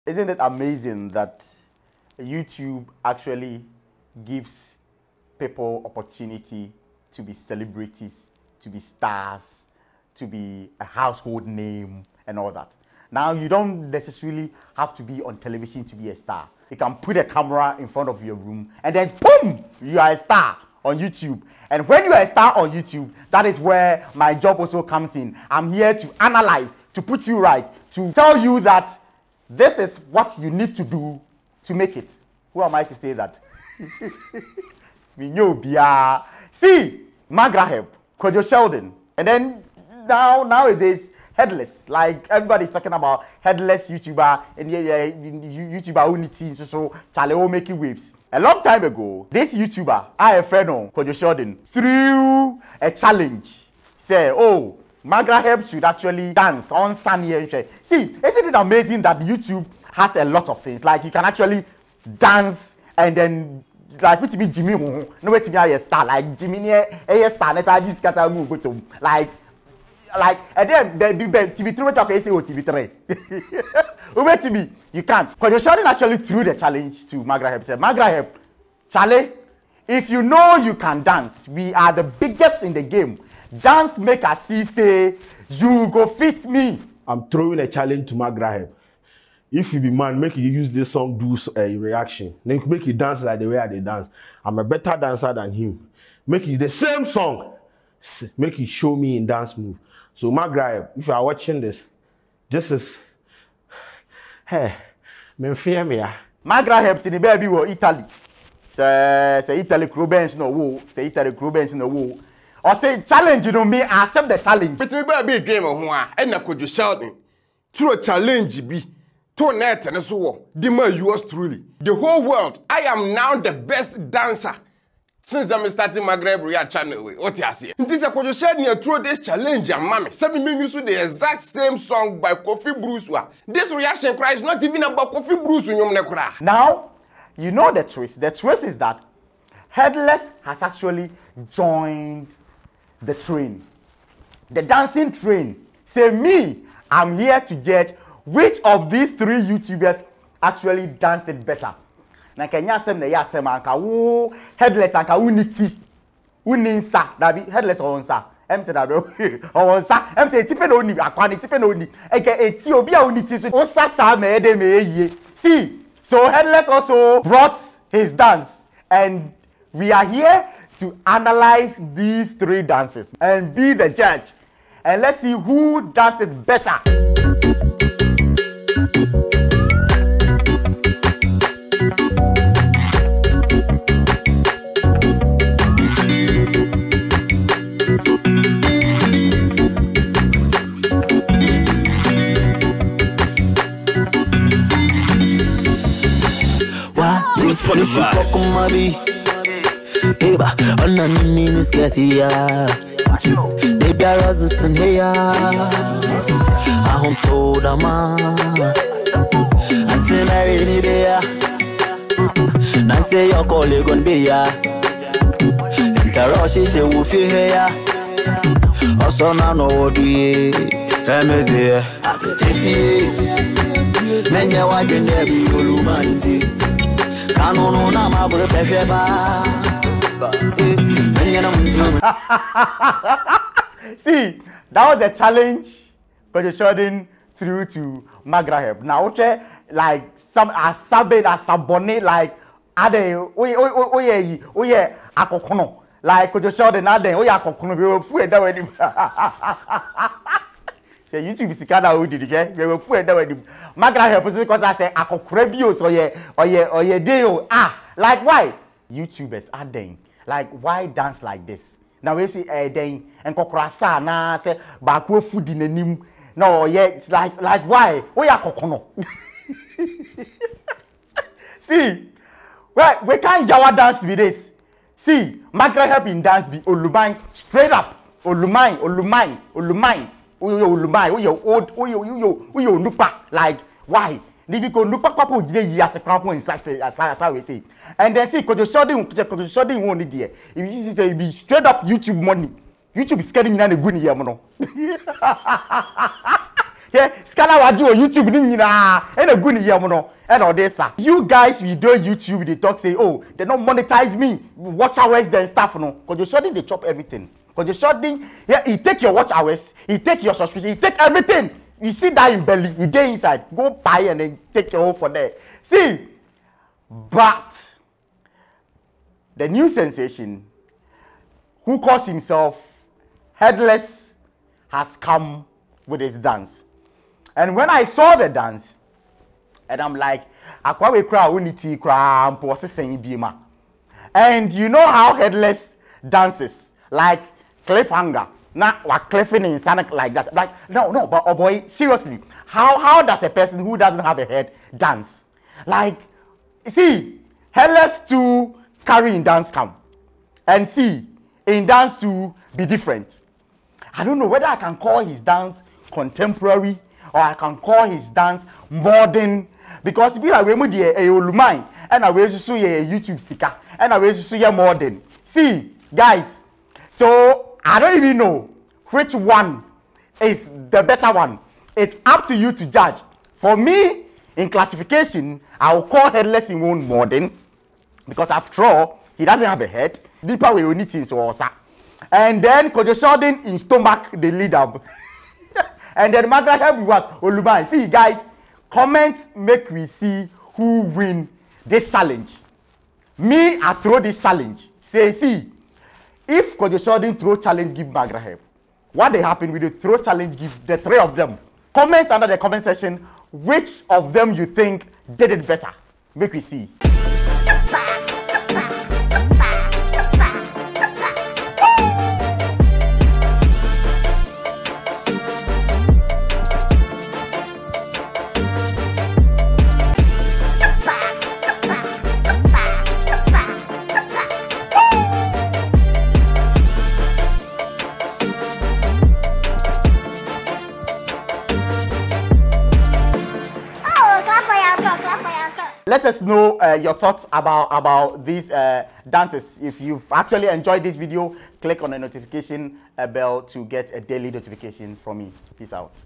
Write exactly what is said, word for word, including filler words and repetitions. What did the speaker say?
Isn't it amazing that YouTube actually gives people opportunity to be celebrities, to be stars, to be a household name and all that? Now, you don't necessarily have to be on television to be a star. You can put a camera in front of your room and then boom, you are a star on YouTube. And when you are a star on YouTube, that is where my job also comes in. I'm here to analyze, to put you right, to tell you that this is what you need to do to make it. Who am I to say that? See, Magraheb, Kwadwo Sheldon, and then now nowadays Headless. Like everybody's talking about Headless YouTuber and yeah, yeah, YouTuber unity, so so Charlie making waves. A long time ago, this YouTuber, I have a friend on Kwadwo Sheldon, threw a challenge. Say, oh, Magraheb should actually dance on Sunny. See, isn't it amazing that YouTube has a lot of things? Like you can actually dance and then like what to be Jimmy, no way to be a star. Like Jimmy, a star. Let's I just get move with him. Like, like and then the T V three talk say T V three. Wait to me, you can't. Kwadwo Sheldon actually threw the challenge to Magraheb. Said, Magraheb, Charlie, if you know you can dance, we are the biggest in the game. Dance make us see say you go fit me. I'm throwing a challenge to Magraheb. If you be man, make you use this song, do a reaction. Then make you dance like the way I they dance. I'm a better dancer than him. Make it the same song. Make you show me in dance move. So Magraheb, if you are watching this, this is hey, me fear me. Magraheb to the baby wo Italy. Say say Italy Crubens no wo. Say Italy Crubens no wo. Or say challenge you know me, I accept the challenge. But me be a game of one. And na Kwadwo Sheldon. Through a challenge be. To net and so Dima yours truly. The whole world. I am now the best dancer. Since I'm starting Magraheb Real channel. What you say? This is Kwadwo Sheldon through this challenge and mommy. Seven minutes to the exact same song by Kofi Bruce. This reaction cry is not even about Kofi Bruce. Now, you know the twist. The twist is that Headless has actually joined the train. The dancing train. Say me, I'm here to judge which of these three YouTubers actually danced it better. Na Kenya sem na ya sem anka wo Headless anka unity. Uninsa, that be Headless onsa. Em say that onsa. Em say tipe no ni akwani tipe no ni. Eke eti obi a unity so onsa sa me de me ye. See, so Headless also brought his dance and we are here to analyze these three dances and be the judge. And let's see who does it better. Eba, on a mini sketty, they be a roses in here. I home told a man until I really be ya. Now say your colleague gonna be ya. Interrupt, she say, woof you here. Also, now know what do ye. Amazing, I could see. Men, you want to never be romantic. Canono, now my brother. See, that was the challenge Kwadwo Sheldon threw to Magraheb. Now, okay, like some as sabe as sabone, like ade oye oye oye oye akokono, like Kwadwo Sheldon ade oye akokono we were fu eda wedim. Say YouTube is kind of old, okay? We were fu eda wedim. Magraheb because I say akokore bi o so ye oye oye dey o ah, like why YouTubers are doing like why dance like this? Now we see eh then and kokrasa na say baako food in anim. No, yeah, like like why? We are kokono. See, well, we can't Jawa dance with this. See, Magraheb in dance be Olumai straight up. Olumai, Olumai, Olumai, Uyo Olumai, Uyo old, Uyo Uyo Uyo Nupa. Like why? If you go Nupa Papo J as a cramp in as we say. And then see, Kwadwo Sheldon, Kwadwo Sheldon won't need there. If you say be straight up YouTube money, YouTube is getting in a good year, mono. Yeah, Scala waju on YouTube ni na. And a good year no. And all this sir. You guys we do YouTube they talk say oh they don't monetize me. Watch hours then stuff no. Cause you Sheldon they chop everything. Cause you Sheldon yeah he take your watch hours, he take your subscription, he take everything. You see that in belly, you get inside, go buy and then take your home for there. See, but the new sensation who calls himself Headless has come with his dance. And when I saw the dance, and I'm like, Akwa we cry unity cry bima. And you know how Headless dances, like cliffhanger. Not what cliffing in Sonic like that. Like, no, no, but oh boy, seriously, how how does a person who doesn't have a head dance? Like, see, Headless to carry in dance come. And see, in dance to be different. I don't know whether I can call his dance contemporary or I can call his dance modern. Because be like we move the a olumai and I will so ye YouTube sika and I will so ye modern. See, guys, so I don't even know which one is the better one. It's up to you to judge. For me, in classification, I will call Headless in one modern because after all, he doesn't have a head. Deeper we need things also. And then Kwadwo Sheldon in stomach the lead up. And then Magraheb we what? Olubai. See guys, comments make we see who win this challenge. Me, I throw this challenge. Say, see. If Kwadwo Sheldon throw challenge give Magraheb, what they happen with the throw challenge give the three of them? Comment under the comment section which of them you think did it better. Make we see. Let us know uh, your thoughts about about these uh, dances. If you've actually enjoyed this video, click on the notification bell to get a daily notification from me. Peace out.